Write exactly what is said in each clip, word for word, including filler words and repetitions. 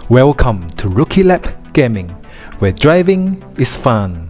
Welcome to Rookie Lap Gaming, where driving is fun.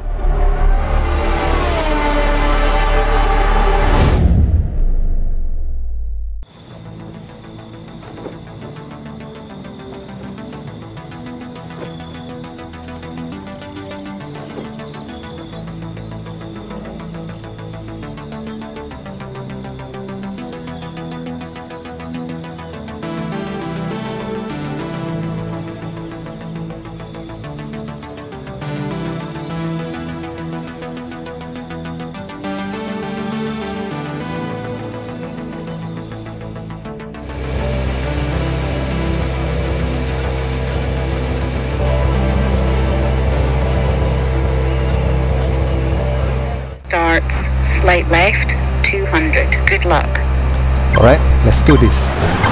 Starts, slight left, two hundred. Good luck. Alright, let's do this.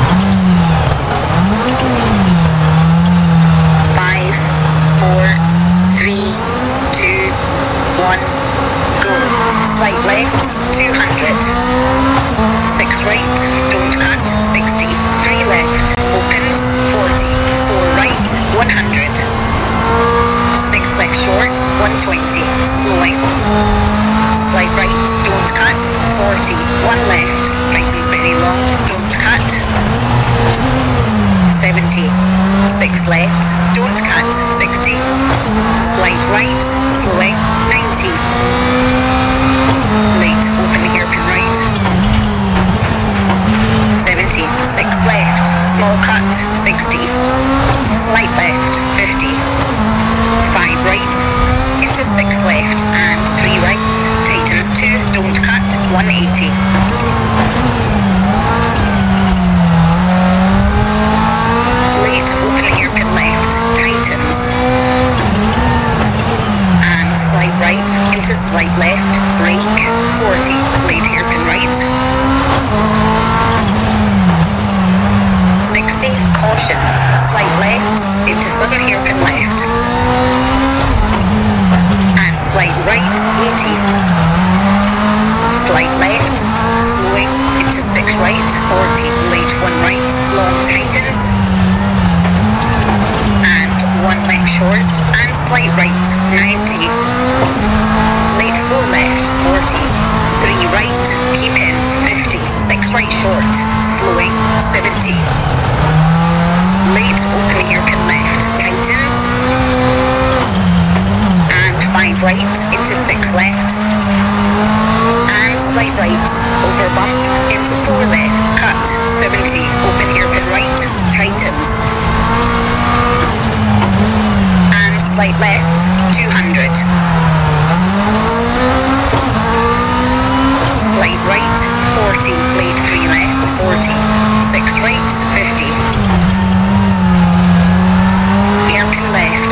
Five, four, three, two, one, go. Slight left, two hundred. Six right, don't cut, sixty. Three left, opens, forty. Four right, one hundred. Six left short, one twenty. Slowing. Slight right, don't cut, forty. One left, right is very long, don't cut. seventy. Six left, don't cut, sixty. Slight right, slowing, ninety. Late, open hairpin right. seventy. Six left, small cut, sixty. Slight left, fifty. Five right, into six left, and three right. Tightens two, don't cut, one eighty. Late, open hairpin left, tightens. And slight right, into slight left, brake, forty. Late hairpin right. sixty, caution, slight left, into southern hairpin left. And slight right, eighty. Slight left, slowing, into six right, forty. Late one right, long tightens. And one left short, and slight right, ninety. Late four left, forty. Three right, keep in, fifty. Six right short, slowing, seventy. Late open hairpin left, tightens. And five right, into six left. And slight right, over bump, into four left, cut, seventy. Open hairpin right, tightens. And slight left, two hundred. Slight right, forty. Late three left, forty. Six right, fifty. Hairpin left,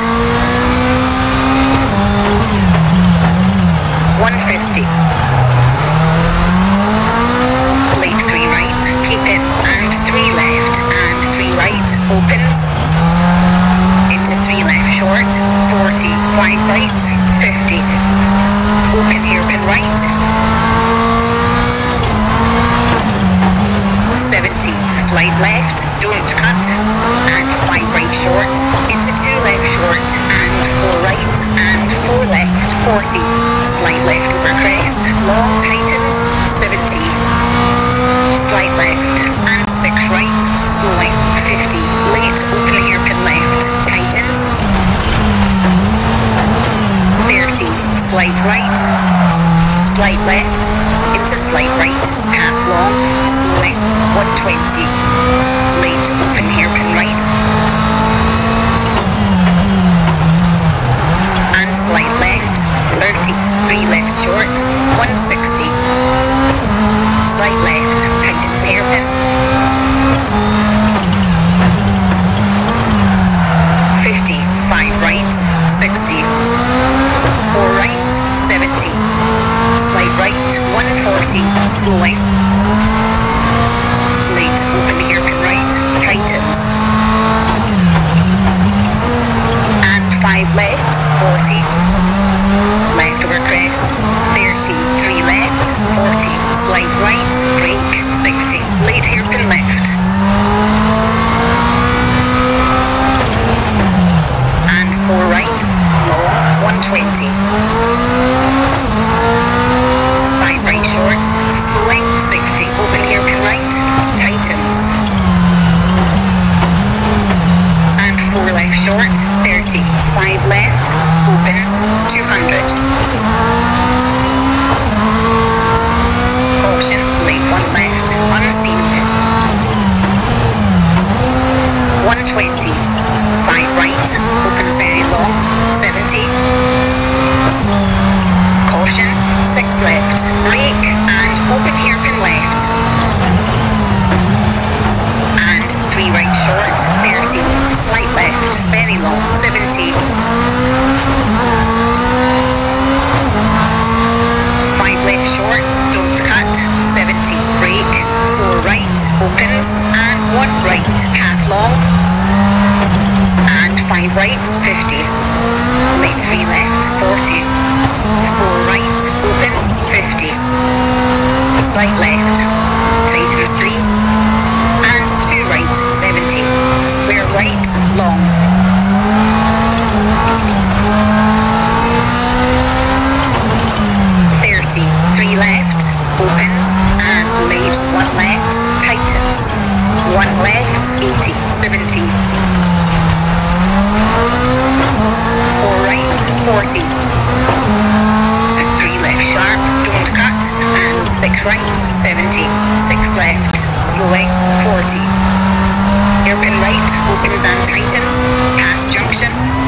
one fifty. Late three right, keep in, and three left, and three right, opens. Into three left short, forty. Five right, fifty. Open hairpin right. seventy. Slight left, don't cut. And five right short, into two left short, and four right, and four left, forty. Slight left over crest, long tightens, seventy. Slight left, and six right, slowing, fifty. Late open hairpin left, tightens. thirty. Slight right, slight left, into slight right, half long, slowing, one twenty. Late open hairpin right. And slight left, thirty. Three left short, one sixty. Slight left, tightens hairpin. fifty. Five right, sixty. Four right, seventy. Slight right, one forty. Slowing. Late open hairpin right, tightens. And five left, forty. Left over crest, thirty. Three left, forty. Slight right, brake, sixty. Late hairpin left. twenty. five right short, slowing, sixty. Open hairpin right, tightens. And four left short, thirty. five left, opens, two hundred. Caution, lane one left, unseen. one twenty. five right, opens very long, seventy. Caution, six left, brake and open hairpin left. And three right short, thirty. Slight left, very long, seventy. five left short, don't cut, seventy. Brake, four right, opens, and one right, half long. And five right, fifty. Lane three left, forty. four right, opens, fifty. Slight left, tightens three. And two right, seventy. Square right, long. thirty. three left, opens, and late one left, tightens. one left, eighty. seventy. four right, forty. three left sharp, don't cut, and six right, seventy. six left, slowing, forty. Hairpin right, opens and tightens, pass junction.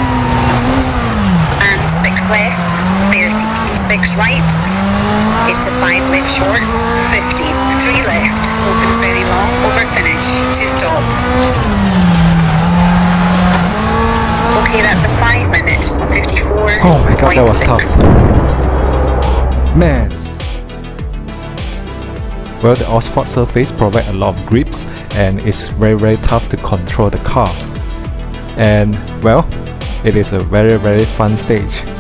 And six left, thirty. six right, into five left short, fifty. three left, opens very long, over finish, to stop. Okay, that's a five minute, fifty-four. Oh my god, that was tough. Man. Well, the asphalt surface provides a lot of grips and it's very very tough to control the car. And well, it is a very very fun stage.